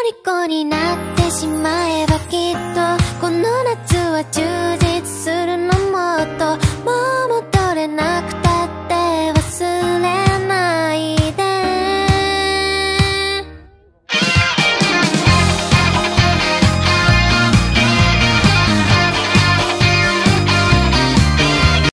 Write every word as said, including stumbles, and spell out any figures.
虜になってしまえばきっとこの夏は充